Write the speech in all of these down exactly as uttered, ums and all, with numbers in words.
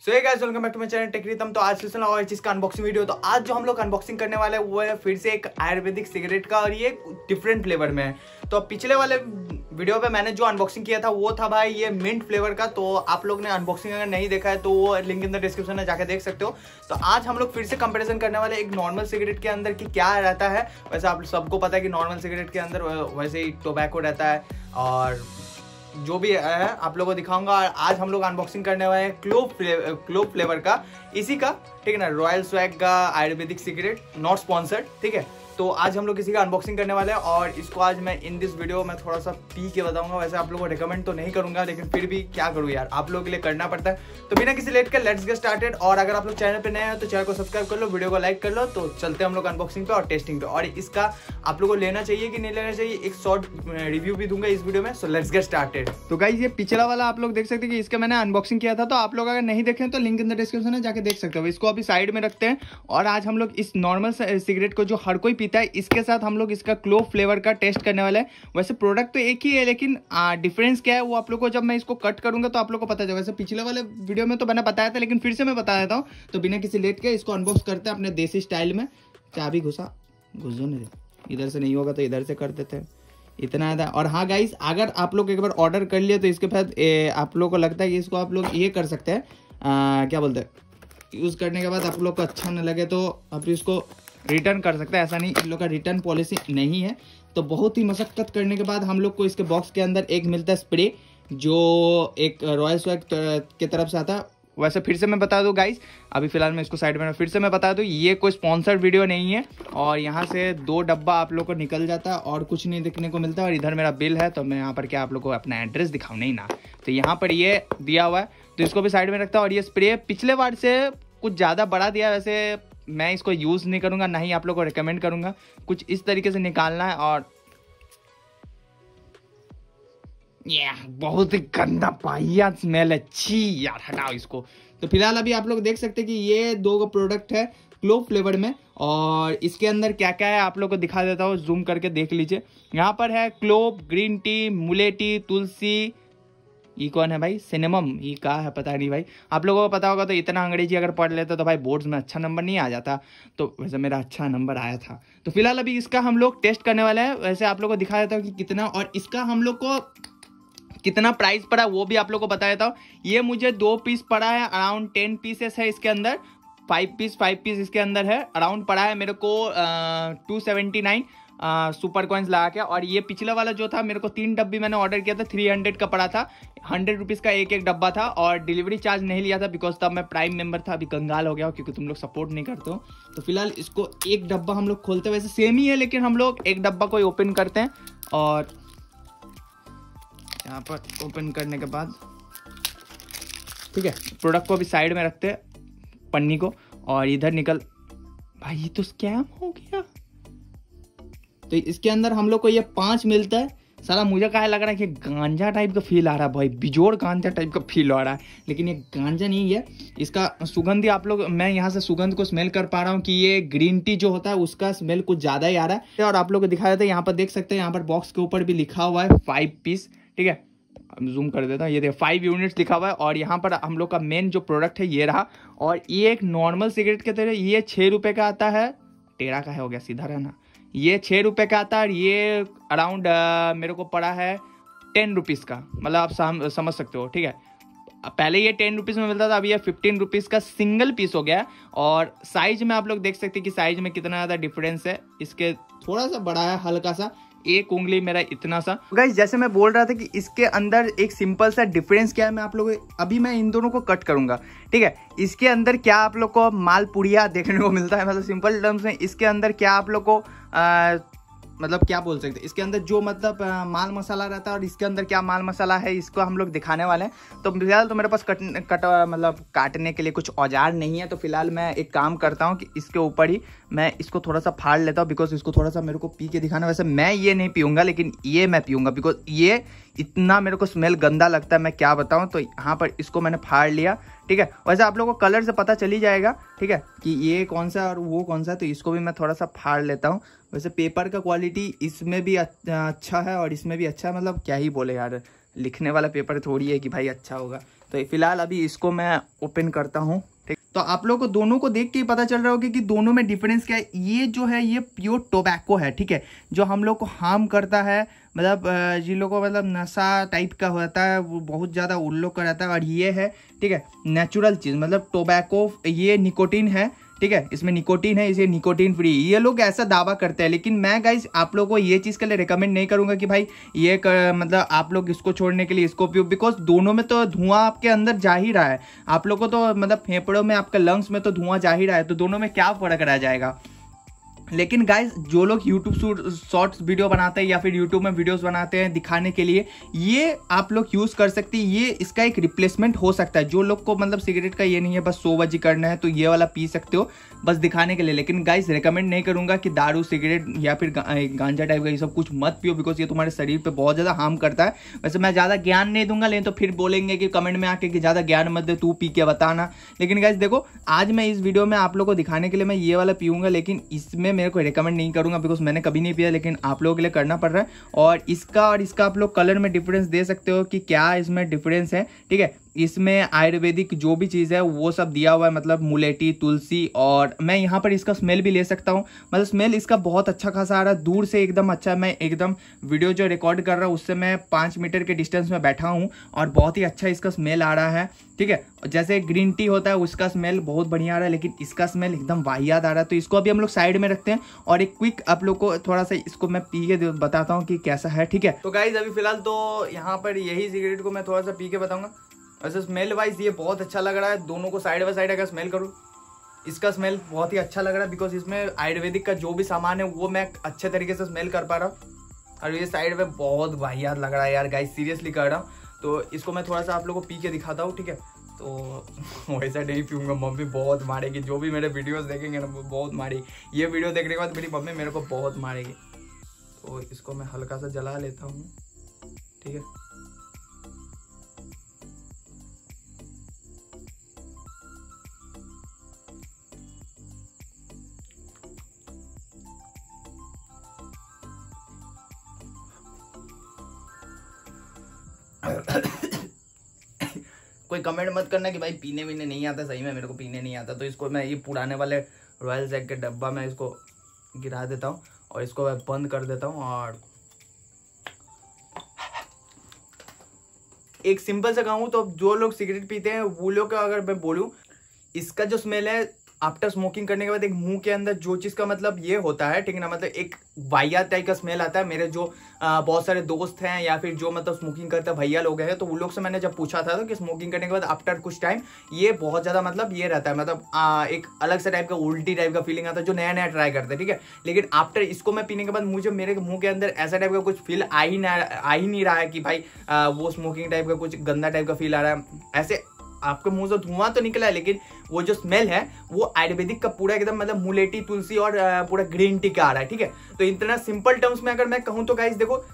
So guys welcome back to my channel टेक्रीतम। तो आज लिसन और चीज का अनबॉक्सिंग वीडियो। तो आज जो हम लोग अनबॉक्सिंग करने वाले हैं वो है फिर से एक आयुर्वेदिक सिगरेट का, और ये डिफरेंट फ्लेवर में है। तो पिछले वाले वीडियो पे मैंने जो अनबॉक्सिंग किया था वो था भाई ये मिंट फ्लेवर का। तो आप लोग ने अनबॉक्सिंग अगर नहीं देखा है तो वो लिंक इन द डिस्क्रिप्शन में जाकर देख सकते हो। तो आज हम लोग फिर से कंपेरिजन करने वाले एक नॉर्मल सिगरेट के अंदर कि क्या रहता है। वैसे आप सबको पता है कि नॉर्मल सिगरेट के अंदर वैसे ही टोबैको रहता है और जो भी है आप लोगों को दिखाऊंगा। और आज हम लोग अनबॉक्सिंग करने वाले हैं क्लोव फ्लेवर क्लोव फ्लेवर का, इसी का, ठीक है ना, रॉयल स्वैग का आयुर्वेदिक सिगरेट, नॉट स्पॉन्सर्ड, ठीक है। तो आज हम लोग इसी का अनबॉक्सिंग करने वाले हैं और इसको आज मैं इन दिस वीडियो में थोड़ा सा पी के बताऊंगा। वैसे आप लोगों को रिकमेंड तो नहीं करूंगा, लेकिन फिर भी क्या करूँ यार, आप लोगों के लिए करना पड़ता है। तो बिना किसी लेट के लेट्स गेट स्टार्टेड। और अगर आप लोग चैनल पे नए हैं तो चैनल को सब्सक्राइब कर लो, वीडियो को लाइक कर लो। तो चलते हैं हम लोग अनबॉक्सिंग पे और टेस्टिंग पे। और इसका आप लोगों को लेना चाहिए कि नहीं लेना चाहिए, एक शॉर्ट रिव्यू भी दूंगा इस वीडियो में। So let's get started. तो गाइस ये पिछला वाला आप लोग देख सकते हैं कि इसका मैंने अनबॉक्सिंग किया था। तो आप लोग अगर नहीं देखें तो लिंक इन द डिस्क्रिप्शन में जाके देख सकते हो। इसको अभी साइड में रखते हैं और आज हम लोग इस नॉर्मल सिगरेट को जो हर कोई पीता है इसके साथ हम लोग इसका क्लोव फ्लेवर का टेस्ट करने वाले हैं। वैसे प्रोडक्ट तो एक ही है, लेकिन डिफरेंस क्या है वो आप लोग को जब मैं इसको कट करूंगा तो आप लोग को पता चलेगा। वैसे पिछले वाले वीडियो में तो मैंने बताया था, लेकिन फिर से मैं बता देता हूँ। तो बिना किसी लेट के इसको अनबॉक्स करते हैं अपने देसी स्टाइल में। चाबी घुसा घुस दो, नहीं इधर से नहीं होगा तो इधर से कर देते हैं, इतना था। और हाँ गाइस, अगर आप लोग एक बार ऑर्डर कर लिए तो इसके बाद आप लोग को लगता है कि इसको आप लोग ये कर सकते हैं, क्या बोलते हैं, यूज़ करने के बाद आप लोग को अच्छा न लगे तो आप इसको रिटर्न कर सकते हैं। ऐसा नहीं, इन लोग का रिटर्न पॉलिसी नहीं है। तो बहुत ही मशक्कत करने के बाद हम लोग को इसके बॉक्स के अंदर एक मिलता है स्प्रे, जो एक रॉयल स्वैग की तरफ से आता है। वैसे फिर से मैं बता दूं गाइस, अभी फिलहाल मैं इसको साइड में फिर से मैं बता दूं, ये कोई स्पॉन्सर्ड वीडियो नहीं है। और यहाँ से दो डब्बा आप लोग को निकल जाता है और कुछ नहीं दिखने को मिलता है। और इधर मेरा बिल है, तो मैं यहाँ पर क्या आप लोग को अपना एड्रेस दिखाऊँ नहीं ना, तो यहाँ पर ये दिया हुआ है। तो इसको भी साइड में रखता है। और ये स्प्रे पिछले बार से कुछ ज़्यादा बड़ा दिया है। वैसे मैं इसको यूज़ नहीं करूँगा, ना ही आप लोग को रिकमेंड करूँगा। कुछ इस तरीके से निकालना है। और ये बहुत ही गंदा पाइया स्मेल है, छी यार, हटाओ इसको। तो फिलहाल अभी आप लोग देख सकते हैं कि ये दो प्रोडक्ट है क्लोव फ्लेवर में। और इसके अंदर क्या क्या है आप लोग को दिखा देता हूँ, जूम करके देख लीजिए। यहाँ पर है क्लोव, ग्रीन टी, मुलेटी, तुलसी। ये कौन है भाई, सिनेमम, ये क्या है पता नहीं भाई। आप लोगों को पता होगा तो इतना अंग्रेजी अगर पढ़ लेते तो भाई बोर्ड्स में अच्छा नंबर नहीं आ जाता। तो वैसे मेरा अच्छा नंबर आया था। तो फिलहाल अभी इसका हम लोग टेस्ट करने वाले हैं। वैसे आप लोगों को दिखा देता हूँ कि कितना, और इसका हम लोग को कितना प्राइस पड़ा वो भी आप लोग को बता देता हूँ। ये मुझे दो पीस पड़ा है, अराउंड टेन पीसेस है इसके अंदर, फाइव पीस फाइव पीस इसके अंदर है, अराउंड पड़ा है मेरे को two seventy nine super coins लगा के। और ये पिछला वाला जो था मेरे को तीन डब्बी मैंने ऑर्डर किया था, थ्री हंड्रेड का पड़ा था, हंड्रेड रुपीज़ का एक एक डब्बा था। और डिलीवरी चार्ज नहीं लिया था बिकॉज तब मैं प्राइम मेंबर था। अभी कंगाल हो गया हो क्योंकि तुम लोग सपोर्ट नहीं करते हो। तो फिलहाल इसको एक डब्बा हम लोग खोलते हैं। वैसे सेम ही है, लेकिन हम लोग एक डब्बा को ओपन करते हैं। और यहाँ पर ओपन करने के बाद ठीक है, प्रोडक्ट को अभी साइड में रखते हैं, पन्नी को। और इधर निकल, भाई ये तो स्कैम हो गया। तो इसके अंदर हम लोग को ये पांच मिलता है। साला मुझे क्या लग रहा है कि गांजा टाइप का फील आ रहा है भाई, बिजोड़ गांजा टाइप का फील आ रहा है, लेकिन ये गांजा नहीं है। इसका सुगंध आप लोग, मैं यहाँ से सुगंध को स्मेल कर पा रहा हूँ कि ये ग्रीन टी जो होता है उसका स्मेल कुछ ज़्यादा ही आ रहा है। और आप लोग को दिखाया था, यहाँ पर देख सकते हैं, यहाँ पर बॉक्स के ऊपर भी लिखा हुआ है फाइव पीस, ठीक है। जूम कर देता हूँ, ये देखो फाइव यूनिट्स लिखा हुआ है। और यहाँ पर हम लोग का मेन जो प्रोडक्ट है ये रहा। और ये एक नॉर्मल सिगरेट के तरह ये छः रुपये का आता है, टेढ़ा का है हो गया, सीधा रहना। ये छः रुपये का आता है और ये अराउंड मेरे को पड़ा है टेन रुपीज़ का, मतलब आप सम, समझ सकते हो, ठीक है। पहले ये टेन रुपीज़ में मिलता था, अभी ये फिफ्टीन रुपीज़ का सिंगल पीस हो गया है। और साइज में आप लोग देख सकते हैं कि साइज में कितना ज़्यादा डिफरेंस है। इसके थोड़ा सा बड़ा है, हल्का सा, एक उंगली मेरा इतना सा। गाइस जैसे मैं बोल रहा था कि इसके अंदर एक सिंपल सा डिफरेंस क्या है, मैं आप लोगों को अभी मैं इन दोनों को कट करूंगा, ठीक है। इसके अंदर क्या आप लोग को मालपुड़िया देखने को मिलता है, मतलब सिंपल टर्म्स में इसके अंदर क्या आप लोग को आ, मतलब क्या बोल सकते हैं, इसके अंदर जो मतलब आ, माल मसाला रहता है और इसके अंदर क्या माल मसाला है इसको हम लोग दिखाने वाले हैं। तो फिलहाल तो मेरे पास कट कट मतलब काटने के लिए कुछ औजार नहीं है। तो फिलहाल मैं एक काम करता हूँ कि इसके ऊपर ही मैं इसको थोड़ा सा फाड़ लेता हूँ, बिकॉज इसको थोड़ा सा मेरे को पी के दिखाना। वैसे मैं ये नहीं पीऊँगा, लेकिन ये मैं पीऊँगा, बिकॉज ये इतना मेरे को स्मेल गंदा लगता है, मैं क्या बताऊँ। तो यहाँ पर इसको मैंने फाड़ लिया, ठीक है। वैसे आप लोगों को कलर से पता चली जाएगा, ठीक है, कि ये कौन सा और वो कौन सा। तो इसको भी मैं थोड़ा सा फाड़ लेता हूँ। वैसे पेपर का क्वालिटी इसमें भी अच्छा है और इसमें भी अच्छा है, मतलब क्या ही बोले यार, लिखने वाला पेपर थोड़ी है कि भाई अच्छा होगा। तो फिलहाल अभी इसको मैं ओपन करता हूँ। ठीक, तो आप लोगों को दोनों को देख के ही पता चल रहा होगा कि दोनों में डिफरेंस क्या है। ये जो है ये प्योर टोबैको है, ठीक है, जो हम लोग को हार्म करता है, मतलब जिन लोगों को मतलब नशा टाइप का होता है वो बहुत ज़्यादा उन लोग का रहता है। और ये है, ठीक है, नेचुरल चीज़, मतलब टोबैको, ये निकोटीन है, ठीक है, इसमें निकोटीन है, इसे निकोटीन फ्री, ये लोग ऐसा दावा करते हैं। लेकिन मैं गाइस आप लोगों को ये चीज़ के लिए रिकमेंड नहीं करूंगा कि भाई ये कर, मतलब आप लोग इसको छोड़ने के लिए इसको पियो, बिकॉज दोनों में तो धुआं आपके अंदर जा ही रहा है। आप लोग को तो मतलब फेफड़ों में, आपके लंग्स में तो धुआं जा ही रहा है, तो दोनों में क्या फर्क रह जाएगा। लेकिन गाइस जो लोग यूट्यूब शॉर्ट्स वीडियो बनाते हैं या फिर यूट्यूब में वीडियोस बनाते हैं दिखाने के लिए, ये आप लोग यूज़ कर सकते हैं। ये इसका एक रिप्लेसमेंट हो सकता है। जो लोग को मतलब सिगरेट का ये नहीं है बस सो बजी करना है, तो ये वाला पी सकते हो बस दिखाने के लिए। लेकिन गाइस रिकमेंड नहीं करूंगा कि दारू, सिगरेट या फिर गांजा टाइप का ये सब कुछ मत पियो, बिकॉज ये तुम्हारे शरीर पे बहुत ज़्यादा हार्म करता है। वैसे मैं ज़्यादा ज्ञान नहीं दूंगा, लेकिन तो फिर बोलेंगे कि कमेंट में आके कि ज़्यादा ज्ञान मत दे, तू पी के बताना। लेकिन गाइस देखो, आज मैं इस वीडियो में आप लोग को दिखाने के लिए मैं ये वाला पीऊँगा, लेकिन इसमें मेरे को रिकमेंड नहीं करूंगा बिकॉज मैंने कभी नहीं पिया, लेकिन आप लोगों के लिए करना पड़ रहा है। और इसका और इसका आप लोग कलर में डिफरेंस दे सकते हो कि क्या इसमें डिफरेंस है, ठीक है। इसमें आयुर्वेदिक जो भी चीज़ है वो सब दिया हुआ है, मतलब मुलेठी, तुलसी, और मैं यहाँ पर इसका स्मेल भी ले सकता हूँ। मतलब स्मेल इसका बहुत अच्छा खासा आ रहा है, दूर से एकदम अच्छा। मैं एकदम वीडियो जो रिकॉर्ड कर रहा हूँ उससे मैं पाँच मीटर के डिस्टेंस में बैठा हूँ और बहुत ही अच्छा इसका स्मेल आ रहा है, ठीक है। जैसे ग्रीन टी होता है उसका स्मेल बहुत बढ़िया आ रहा है, लेकिन इसका स्मेल एकदम वाहियात आ रहा है। तो इसको अभी हम लोग साइड में रखते हैं और एक क्विक आप लोग को थोड़ा सा इसको मैं पी के बताता हूँ कि कैसा है, ठीक है। तो गाइज अभी फिलहाल तो यहाँ पर यही सिगरेट को मैं थोड़ा सा पी के बताऊँगा। वैसे स्मेल वाइज ये बहुत अच्छा लग रहा है। दोनों को साइड बाय साइड अगर स्मेल करूँ, इसका स्मेल बहुत ही अच्छा लग रहा है बिकॉज इसमें आयुर्वेदिक का जो भी सामान है वो मैं अच्छे तरीके से स्मेल कर पा रहा हूँ। और ये साइड में बहुत वाहियात लग रहा है यार गाइस, सीरियसली कर रहा हूँ। तो इसको मैं थोड़ा सा आप लोगों को पी के दिखाता हूँ, ठीक है। तो वैसा नहीं पीऊँगा, मम्मी बहुत मारेगी। जो भी मेरे वीडियोस देखेंगे ना वो बहुत मारेगी। ये वीडियो देखने के बाद मेरी मम्मी मेरे को बहुत मारेगी। तो इसको मैं हल्का सा जला लेता हूँ, ठीक है। कोई कमेंट मत करना कि भाई पीने वीने नहीं आता, सही में मेरे को पीने नहीं आता। तो इसको मैं ये पुराने वाले रॉयल जैक के डब्बा में इसको गिरा देता हूँ और इसको मैं बंद कर देता हूँ। और एक सिंपल सा कहूँ तो जो लोग सिगरेट पीते हैं वो लोग का अगर मैं बोलूँ, इसका जो स्मेल है आफ्टर स्मोकिंग करने के बाद एक मुंह के अंदर जो चीज़ का मतलब ये होता है, ठीक है ना, मतलब एक वाहियात टाइप का स्मेल आता है। मेरे जो आ, बहुत सारे दोस्त हैं या फिर जो मतलब स्मोकिंग करते हैं भैया लोग हैं, तो उन लोग से मैंने जब पूछा था तो कि स्मोकिंग करने के बाद आफ्टर कुछ टाइम ये बहुत ज़्यादा मतलब ये रहता है, मतलब आ, एक अलग सा टाइप का उल्टी टाइप का फीलिंग आता है जो नया नया ट्राई करते हैं, ठीक है। लेकिन आफ्टर इसको मैं पीने के बाद मुझे मेरे मुंह के अंदर ऐसा टाइप का कुछ फील आ ही ना आ ही नहीं रहा है कि भाई आ, वो स्मोकिंग टाइप का कुछ गंदा टाइप का फील आ रहा है। ऐसे आपके मुंह से धुआं तो निकला है, लेकिन वो जो स्मेल है वो आयुर्वेदिक का पूरा एकदम मतलब मुलेठी, तुलसी और पूरा ग्रीन टी का आ रहा है, ठीक है। तो इतना सिंपल टर्म्स में अगर मैं कहूँ तो गाइस देखो,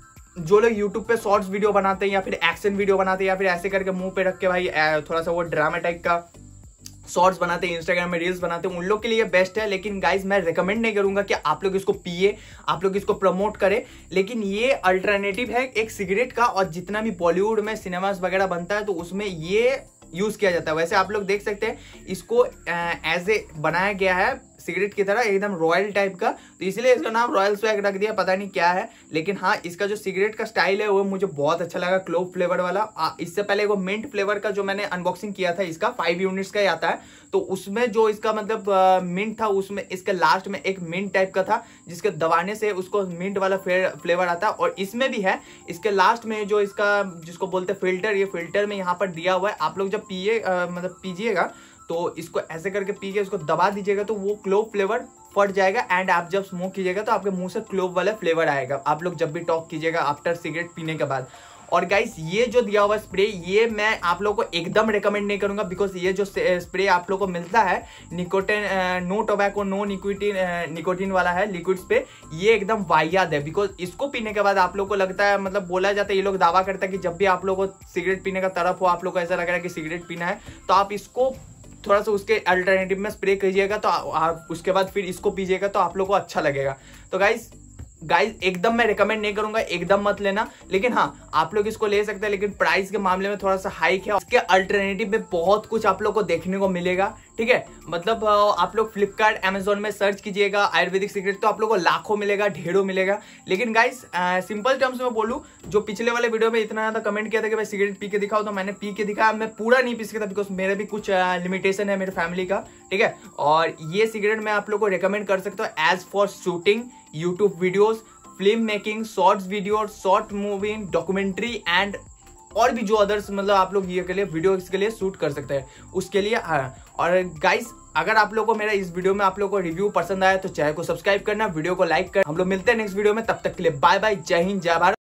जो लोग यूट्यूब पे शॉर्ट्स वीडियो बनाते हैं या फिर एक्शन वीडियो बनाते हैं या फिर ऐसे करके मुंह पे रख के भाई थोड़ा सा वो ड्रामा टाइप का शॉर्ट्स बनाते हैं, इंस्टाग्राम में रील्स बनाते हैं, उन लोग के लिए बेस्ट है। लेकिन गाइज मैं रिकमेंड नहीं करूंगा कि आप लोग इसको पिए, आप लोग इसको प्रमोट करें। लेकिन ये अल्टरनेटिव है एक सिगरेट का, और जितना भी बॉलीवुड में सिनेमास वगैरह बनता है तो उसमें ये यूज किया जाता है। वैसे आप लोग देख सकते हैं इसको एज ए बनाया गया है सिगरेट की तरह एकदम रॉयल टाइप का, तो इसलिए इसका नाम रॉयल स्वैग रख दिया, पता नहीं क्या है। लेकिन हाँ, इसका जो सिगरेट का स्टाइल है वो मुझे बहुत अच्छा लगा, क्लोव फ्लेवर वाला। आ, इससे पहले वो मिंट फ्लेवर का जो मैंने अनबॉक्सिंग किया था, इसका फाइव यूनिट्स का ही आता है, तो उसमें जो इसका मतलब आ, मिंट था, उसमें इसके लास्ट में एक मिंट टाइप का था जिसके दबाने से उसको मिंट वाला फ्लेवर आता है। और इसमें भी है, इसके लास्ट में जो इसका जिसको बोलते हैं फिल्टर, ये फिल्टर में यहाँ पर दिया हुआ है। आप लोग जब पिए मतलब पीजिएगा तो इसको ऐसे करके पी के इसको दबा दीजिएगा तो वो क्लोव फ्लेवर फट जाएगा, एंड आप जब स्मोक कीजिएगा तो आपके मुंह से क्लोव वाला फ्लेवर आएगा, आप लोग जब भी टॉक कीजिएगा आफ्टर सिगरेट पीने के बाद। और गाइस ये जो दिया हुआ स्प्रे, ये मैं आप लोगों को एकदम रिकमेंड नहीं करूंगा, बिकॉज ये जो स्प्रे आप लोगों को मिलता है nicotine, no tobacco no nicotine nicotine वाला है लिक्विड्स पे, ये एकदम वाहियात है। बिकॉज इसको पीने के बाद आप लोग को लगता है, मतलब बोला जाता है, ये लोग दावा करता है कि जब भी आप लोग को सिगरेट पीने का तरफ हो, आप लोग को ऐसा लग रहा है कि सिगरेट पीना है, तो आप इसको थोड़ा सा उसके अल्टरनेटिव में स्प्रे कीजिएगा, तो आप उसके बाद फिर इसको पीजिएगा तो आप लोग को अच्छा लगेगा। तो गाइस गाइस एकदम मैं रिकमेंड नहीं करूंगा, एकदम मत लेना, लेकिन हाँ आप लोग इसको ले सकते हैं, लेकिन प्राइस के मामले में थोड़ा सा हाइक है। इसके अल्टरनेटिव में बहुत कुछ आप लोग को देखने को मिलेगा, ठीक है। मतलब आप लोग फ्लिपकार्ट अमेजोन में सर्च कीजिएगा आयुर्वेदिक सीक्रेट तो आप लोग को लाखों मिलेगा, ढेरों मिलेगा। लेकिन गाइस सिंपल टर्म्स में बोलूं, जो पिछले वाले वीडियो में इतना ज्यादा कमेंट किया था कि मैं सिगरेट पी के दिखाऊं, तो मैंने पी के दिखाया। मैं पूरा नहीं पी सकता बिकॉज मेरे भी कुछ लिमिटेशन है मेरे फैमिली का, ठीक है। और ये सिगरेट मैं आप लोग को रिकमेंड कर सकता हूँ as for shooting, YouTube videos, film making, shorts video, short movie, documentary and और भी जो अदर्स, मतलब आप लोग ये के लिए वीडियो के लिए शूट कर सकते हैं उसके लिए। और गाइस अगर आप लोगों को मेरा इस वीडियो में आप लोगों को रिव्यू पसंद आया तो चैनल को सब्सक्राइब करना, वीडियो को लाइक करना। हम लोग मिलते हैं नेक्स्ट वीडियो में, तब तक के लिए बाय बाय, जय हिंद, जय भारत।